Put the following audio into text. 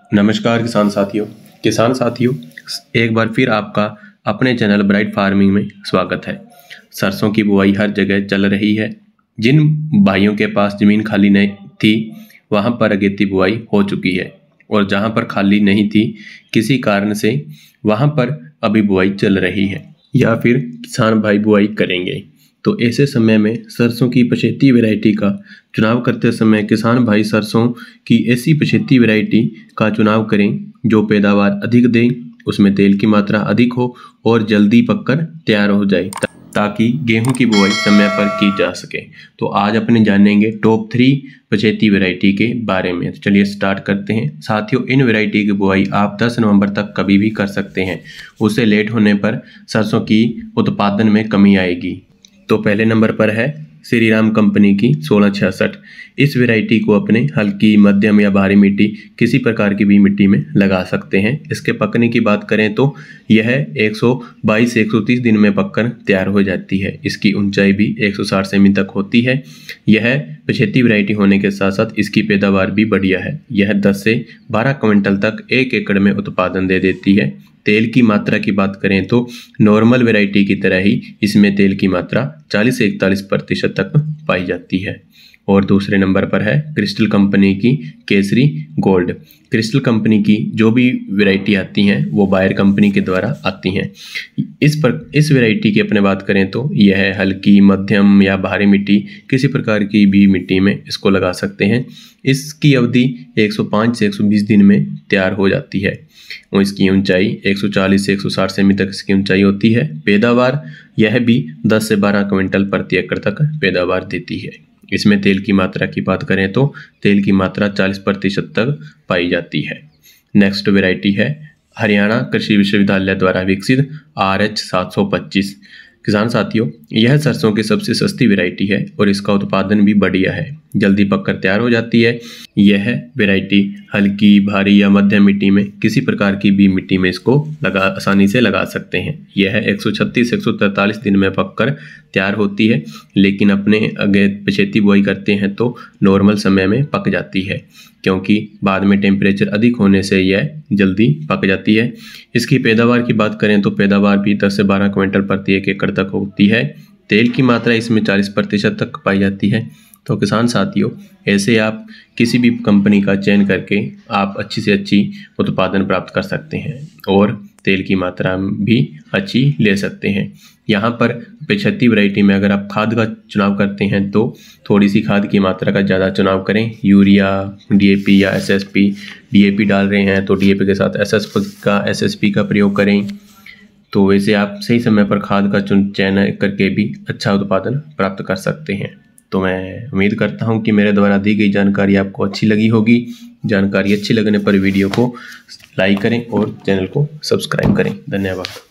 नमस्कार किसान साथियों, एक बार फिर आपका अपने चैनल ब्राइट फार्मिंग में स्वागत है। सरसों की बुआई हर जगह चल रही है। जिन भाइयों के पास ज़मीन खाली नहीं थी वहां पर अगेती बुआई हो चुकी है, और जहां पर खाली नहीं थी किसी कारण से वहां पर अभी बुआई चल रही है या फिर किसान भाई बुआई करेंगे। तो ऐसे समय में सरसों की पछेती वैरायटी का चुनाव करते समय किसान भाई सरसों की ऐसी पछेती वैरायटी का चुनाव करें जो पैदावार अधिक दे, उसमें तेल की मात्रा अधिक हो और जल्दी पककर तैयार हो जाए, ताकि गेहूं की बुआई समय पर की जा सके। तो आज अपने जानेंगे टॉप 3 पछेती वैरायटी के बारे में। तो चलिए स्टार्ट करते हैं। साथियों, इन वैरायटी की बुआई आप 10 नवंबर तक कभी भी कर सकते हैं। उससे लेट होने पर सरसों की उत्पादन में कमी आएगी। तो पहले नंबर पर है श्री राम कंपनी की 1666। इस वैरायटी को अपने हल्की, मध्यम या भारी मिट्टी किसी प्रकार की भी मिट्टी में लगा सकते हैं। इसके पकने की बात करें तो यह 122 से 130 दिन में पककर तैयार हो जाती है। इसकी ऊंचाई भी 160 सेमी तक होती है। यह पछेती वैरायटी होने के साथ साथ इसकी पैदावार भी बढ़िया है। यह 10 से 12 क्विंटल तक 1 एकड़ में उत्पादन दे देती है। तेल की मात्रा की बात करें तो नॉर्मल वैरायटी की तरह ही इसमें तेल की मात्रा 40 से 41% तक पाई जाती है। और दूसरे नंबर पर है क्रिस्टल कंपनी की केसरी गोल्ड। क्रिस्टल कंपनी की जो भी वैरायटी आती हैं वो बायर कंपनी के द्वारा आती हैं। इस वैरायटी की अपने बात करें तो यह हल्की, मध्यम या भारी मिट्टी किसी प्रकार की भी मिट्टी में इसको लगा सकते हैं। इसकी अवधि 105 से 120 दिन में तैयार हो जाती है और इसकी ऊंचाई 140 से 160 सेमी तक इसकी ऊंचाई होती है। पैदावार यह भी 10 से 12 क्विंटल प्रति एकड़ तक पैदावार देती है। इसमें तेल की मात्रा की बात करें तो तेल की मात्रा 40% तक पाई जाती है। नेक्स्ट वैरायटी है हरियाणा कृषि विश्वविद्यालय द्वारा विकसित RH 725। किसान साथियों, यह सरसों की सबसे सस्ती वैरायटी है और इसका उत्पादन भी बढ़िया है, जल्दी पककर तैयार हो जाती है। यह वैरायटी हल्की, भारी या मध्यम मिट्टी में किसी प्रकार की भी मिट्टी में इसको आसानी से लगा सकते हैं। यह 136 से 143 दिन में पककर तैयार होती है, लेकिन अपने अगर पछेती बुआई करते हैं तो नॉर्मल समय में पक जाती है, क्योंकि बाद में टेम्परेचर अधिक होने से यह जल्दी पक जाती है। इसकी पैदावार की बात करें तो पैदावार भी 10 से 12 क्विंटल प्रति 1 एकड़ तक होती है। तेल की मात्रा इसमें 40% तक पाई जाती है। तो किसान साथियों, ऐसे आप किसी भी कंपनी का चयन करके आप अच्छी से अच्छी उत्पादन प्राप्त कर सकते हैं और तेल की मात्रा भी अच्छी ले सकते हैं। यहाँ पर पछेती वैरायटी में अगर आप खाद का चुनाव करते हैं तो थोड़ी सी खाद की मात्रा का ज़्यादा चुनाव करें। यूरिया, DAP या SSP, DAP डाल रहे हैं तो DAP के साथ SSP का प्रयोग करें। तो वैसे आप सही समय पर खाद का चयन करके भी अच्छा उत्पादन प्राप्त कर सकते हैं। तो मैं उम्मीद करता हूं कि मेरे द्वारा दी गई जानकारी आपको अच्छी लगी होगी। जानकारी अच्छी लगने पर वीडियो को लाइक करें और चैनल को सब्सक्राइब करें। धन्यवाद।